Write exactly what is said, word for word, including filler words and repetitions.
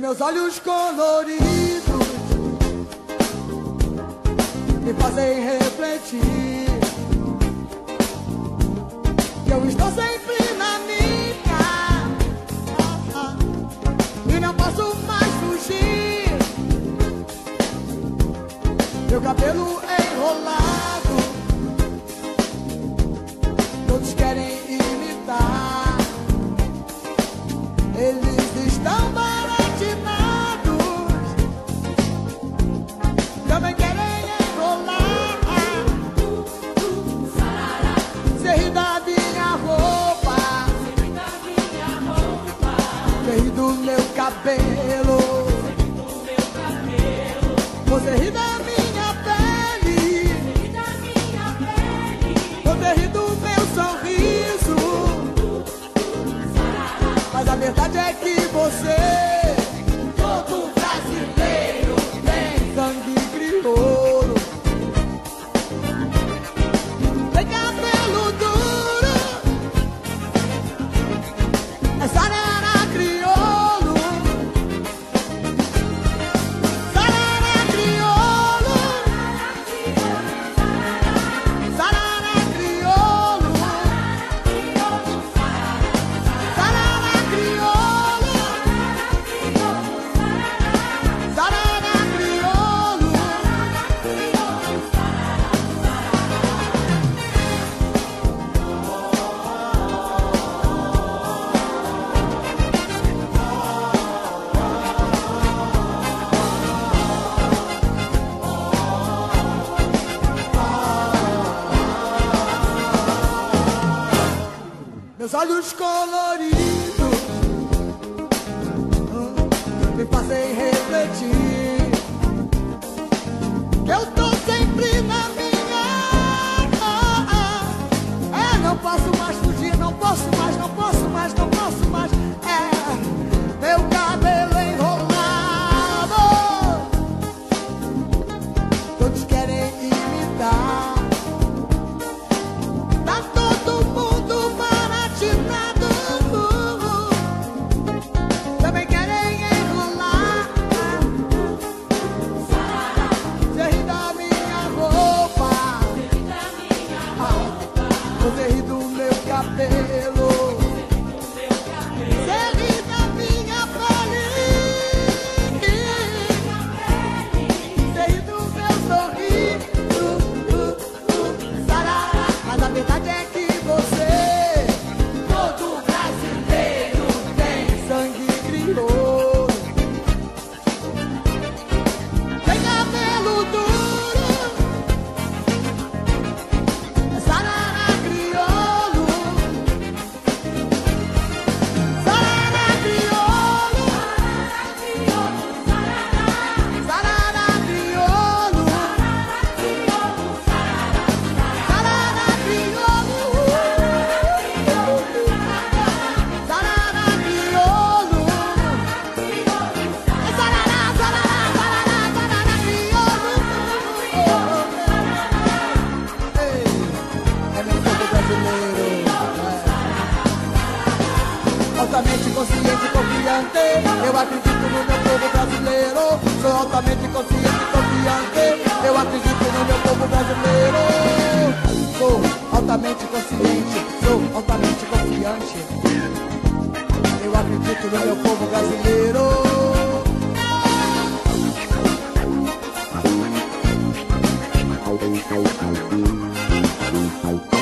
meus olhos coloridos me fazem refletir que eu estou sempre na minha e não posso mais fugir. Meu cabelo enrolado, todos querem imitar. Eles estão baratinados, também querem enrolar. Cê ri da minha roupa, cê ri do meu cabelo, você ri da minha pele, você ri do meu sorriso. Mas a verdade é que você, todo brasileiro, tem sangue crioulo, tem cabelo duro, é sarará crioulo, sarará crioulo, sarará crioulo, sarará crioulo, sarará crioulo. Meus olhos coloridos hum, me fazem refletir que eu tô sempre na minha. Ah, ah. É, não posso mais fugir, não posso mais, não posso mais, não posso mais. É, meu cabelo enrolado, todos querem imitar. Tá todo mundo baratinado, também querem enrolar. Você ri da minha roupa, você ri do meu cabelo, você ri da minha pele, você ri do meu sorriso. Sarará. Mas a verdade é que você, todo brasileiro, tem sangue crioulo, tem cabelo duro, é sarará crioulo, sarará crioulo, sarará crioulo, sarará crioulo, sarará crioulo, é sarará, sarará, sarará, sarará crioulo. Ei, é meu povo brasileiro, é. Altamente consciente e confiante, eu acredito no meu povo brasileiro. Sou altamente consciente e confiante, eu acredito no meu povo brasileiro. Sou altamente consciente, sou altamente confiante, eu acredito no meu povo brasileiro.